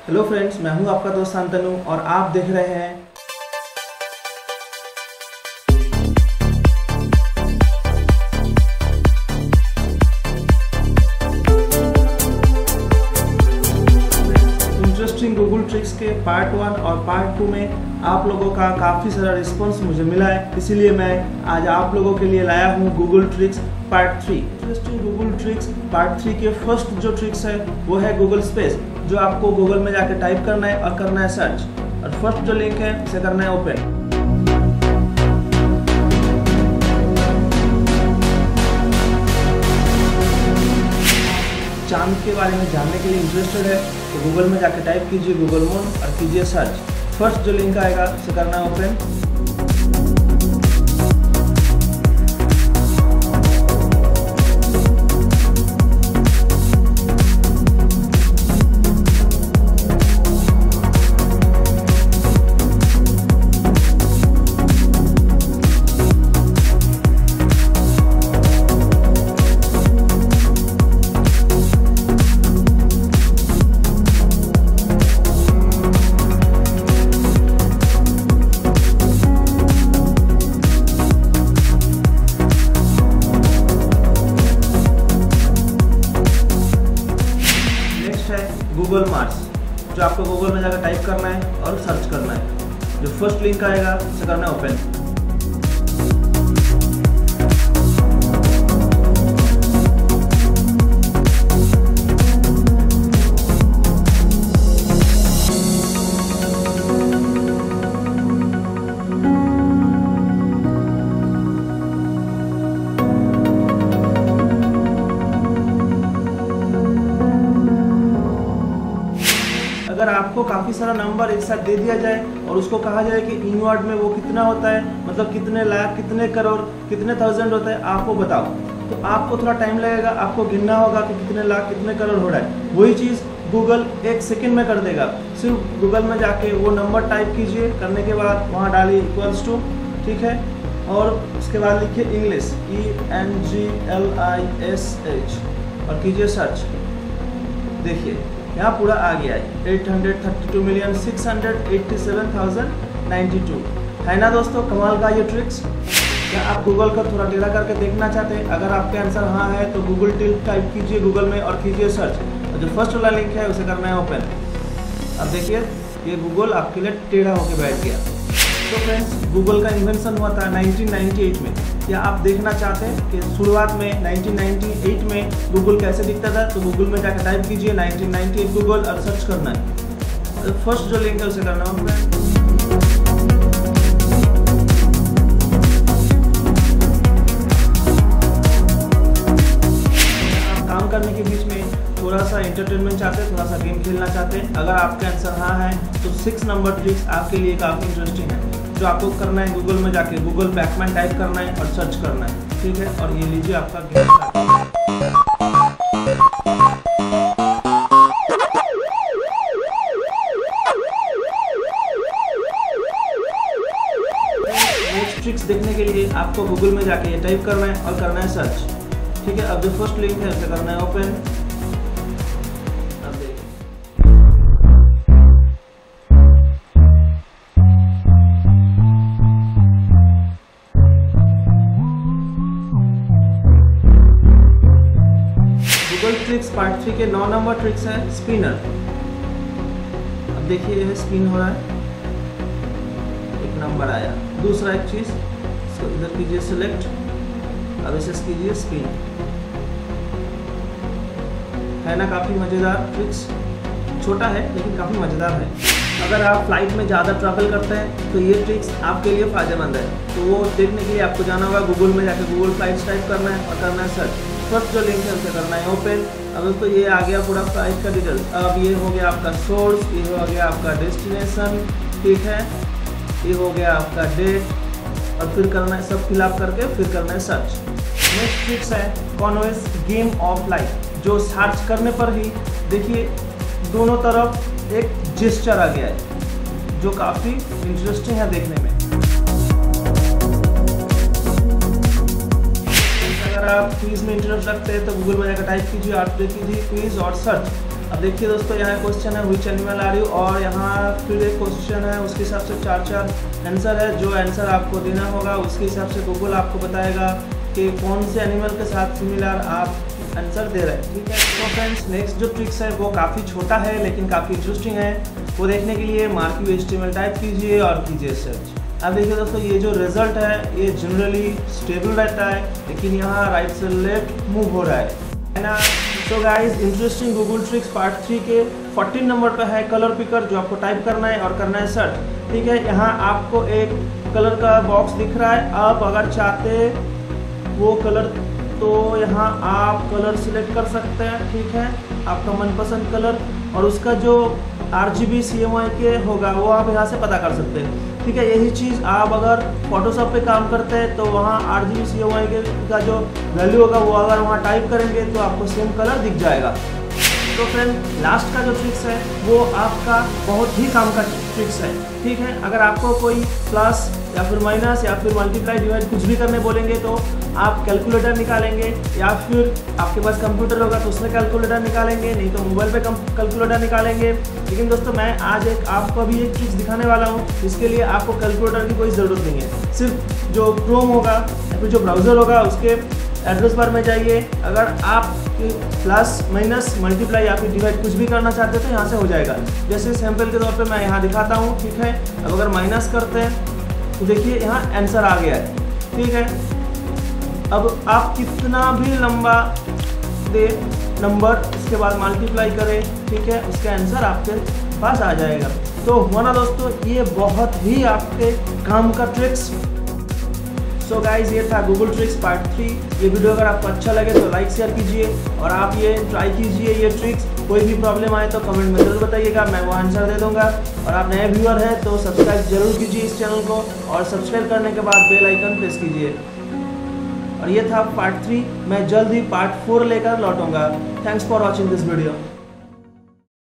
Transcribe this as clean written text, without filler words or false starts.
Hello friends, मैं हूं आपका दोस्त शांतनु और आप देख रहे हैं इंटरेस्टिंग गूगल ट्रिक्स के पार्ट 1 और पार्ट 2 में आप लोगों का काफ़ी सारा रिस्पांस मुझे मिला है, इसीलिए मैं आज आप लोगों के लिए लाया हूं Google tricks part 3। Interesting Google tricks part 3 के फर्स्ट जो ट्रिक्स है वो है गूगल स्पेस, जो आपको गूगल में जाके टाइप करना है और करना है सर्च, और फर्स्ट जो लिंक है उसे करना है ओपन। चांद के बारे में जानने के लिए इंटरेस्टेड है तो गूगल में जाके टाइप कीजिए गूगल मून और कीजिए सर्च। फर्स्ट जो लिंक आएगा उसे करना है ओपन। गूगल मार्स, जो आपको गूगल में जाकर टाइप करना है और सर्च करना है। जो फर्स्ट लिंक आएगा उसे करना है ओपन। अगर आपको काफ़ी सारा नंबर एक साथ दे दिया जाए और उसको कहा जाए कि इन वर्ड में वो कितना होता है, मतलब कितने लाख, कितने करोड़, कितने थाउजेंड होता है, आपको बताओ, तो आपको थोड़ा टाइम लगेगा, आपको गिनना होगा कि कितने लाख, कितने करोड़ हो रहा है। वही चीज़ गूगल 1 सेकंड में कर देगा। सिर्फ गूगल में जाके वो नंबर टाइप कीजिए, करने के बाद वहाँ डालिए इक्वल्स टू, ठीक है, और उसके बाद लिखिए इंग्लिश ENGLISH और कीजिए सर्च। देखिए यहाँ पूरा आ गया है 832,687,092 है ना दोस्तों, कमाल का ये ट्रिक्स। क्या आप गूगल का थोड़ा टेढ़ा करके देखना चाहते हैं? अगर आपका आंसर हाँ है तो गूगल टिल्ट टाइप कीजिए गूगल में और कीजिए सर्च, और जो फर्स्ट वाला लिंक है उसे करना है ओपन। अब देखिए ये गूगल आपके लिए टेढ़ा होके बैठ गया। तो फ्रेंड्स, गूगल का इन्वेंशन हुआ था 1998 में। क्या आप देखना चाहते हैं कि शुरुआत में 1998 में गूगल कैसे दिखता था? तो गूगल में जाकर टाइप कीजिए 1998 गूगल और सर्च करना है। फर्स्ट जो लिंक है उसे करना है। आप काम करने के बीच में थोड़ा सा एंटरटेनमेंट चाहते हैं, थोड़ा सा गेम खेलना चाहते हैं, अगर आपका आंसर हाँ है तो 6 नंबर ट्रिक्स आपके लिए काफ़ी इंटरेस्टिंग है। जो आपको करना है गूगल में जाके गूगल बैकमैन टाइप करना है और सर्च करना है, ठीक है, और ये लीजिए आपका गेम। नेक्स्ट ट्रिक्स देखने के लिए आपको गूगल में जाके ये टाइप करना है और करना है सर्च, ठीक है। अब जो फर्स्ट लिंक है उसे करना है ओपन। गूगल ट्रिक्स पार्ट 3 के 9 नंबर ट्रिक्स है स्पिनर। अब देखिए यह स्पिन हो रहा है, एक नंबर आया। दूसरा एक चीज, इसको इधर कीजिए सिलेक्ट, अब इसे कीजिए स्पिन। है ना काफ़ी मज़ेदार ट्रिक्स, छोटा है लेकिन काफ़ी मज़ेदार है। अगर आप फ्लाइट में ज़्यादा ट्रैवल करते हैं तो ये ट्रिक्स आपके लिए फ़ायदेमंद है। तो वो देखने के लिए आपको जाना होगा गूगल में जाकर गूगल फ्लाइट्स टाइप करना है और करना है सर्च। फर्स्ट जो लिंक है उसे करना है ओपन। अब दोस्तों ये आ गया पूरा फ्लाइट का डिटेल्स। अब ये हो गया आपका सोर्स, ये हो गया आपका डेस्टिनेशन, ठीक है, ये हो गया आपका डेट, और फिर करना है सब फिलअप करके फिर करना है सर्च। नेक्स्ट ट्रिक्स है कॉन्वेस गेम ऑफ लाइफ, जो सर्च करने पर ही देखिए दोनों तरफ एक जेस्चर आ गया है, जो काफ़ी इंटरेस्टिंग है देखने में। अगर आप क्विज में इंटरेस्ट रखते हैं तो गूगल में जाकर टाइप कीजिए, आप कीजिए क्विज और सर्च, अब देखिए दोस्तों, यहाँ क्वेश्चन है व्हिच एनिमल आर यू, और यहाँ फिर एक क्वेश्चन है, उसके हिसाब से 4 आंसर है। जो आंसर आपको देना होगा उसके हिसाब से गूगल आपको बताएगा कि कौन से एनिमल के साथ सिमिलर आप आंसर दे रहे हैं, ठीक है। तो फ्रेंड्स, नेक्स्ट जो ट्रिक्स है वो काफ़ी छोटा है लेकिन काफ़ी इंटरेस्टिंग है। वो देखने के लिए मार्क HTML टाइप कीजिए और कीजिए सर्च। अब देखिए दोस्तों, ये जो रिजल्ट है ये जनरली स्टेबल रहता है, लेकिन यहाँ राइट से लेफ्ट मूव हो रहा है ना। तो guys, interesting Google tricks part 3 के 14 नंबर पे है कलर पिकर, जो आपको टाइप करना है और करना है सर्च, ठीक है। यहाँ आपको एक कलर का बॉक्स दिख रहा है। आप अगर चाहते वो कलर तो यहाँ आप कलर सिलेक्ट कर सकते हैं, ठीक है, आपका मनपसंद कलर, और उसका जो RGB CMYK होगा वो आप यहाँ से पता कर सकते हैं, ठीक है। यही चीज़ आप अगर फोटोशॉप पे काम करते हैं तो वहाँ RGB CMYK का जो वैल्यू होगा वो अगर वहाँ टाइप करेंगे तो आपको सेम कलर दिख जाएगा। तो फ्रेंड, लास्ट का जो ट्रिक्स है वो आपका बहुत ही काम का ट्रिक्स है, ठीक है। अगर आपको कोई प्लस या फिर माइनस या फिर मल्टीप्लाई डिवाइड कुछ भी करने बोलेंगे तो आप कैलकुलेटर निकालेंगे, या फिर आपके पास कंप्यूटर होगा तो उसमें कैलकुलेटर निकालेंगे, नहीं तो मोबाइल पे कैलकुलेटर निकालेंगे। लेकिन दोस्तों, मैं आज आपको भी एक ट्रिक्स दिखाने वाला हूँ, इसके लिए आपको कैलकुलेटर की कोई ज़रूरत नहीं है। सिर्फ जो क्रोम होगा या फिर जो ब्राउज़र होगा उसके एड्रेस बार में जाइए। अगर आप प्लस माइनस मल्टीप्लाई या फिर डिवाइड कुछ भी करना चाहते हैं तो यहाँ से हो जाएगा। जैसे सैंपल के तौर पे मैं यहाँ दिखाता हूँ, ठीक है। अब अगर माइनस करते हैं तो देखिए यहाँ आंसर आ गया है, ठीक है। अब आप कितना भी लंबा दे नंबर, उसके बाद मल्टीप्लाई करें, ठीक है, उसका आंसर आपके पास आ जाएगा। तो हुआ ना दोस्तों, ये बहुत ही आपके काम का ट्रिक्स। सो गाइज, ये था गूगल ट्रिक्स पार्ट 3। ये वीडियो अगर आपको अच्छा लगे तो लाइक शेयर कीजिए और आप ये ट्राई कीजिए ये ट्रिक्स। कोई भी प्रॉब्लम आए तो कमेंट में जरूर बताइएगा, मैं वो आंसर दे दूंगा। और आप नए व्यूअर हैं तो सब्सक्राइब जरूर कीजिए इस चैनल को, और सब्सक्राइब करने के बाद बेल आइकन प्रेस कीजिए। और ये था पार्ट 3। मैं जल्द ही पार्ट 4 लेकर लौटूंगा। Thanks for watching this video.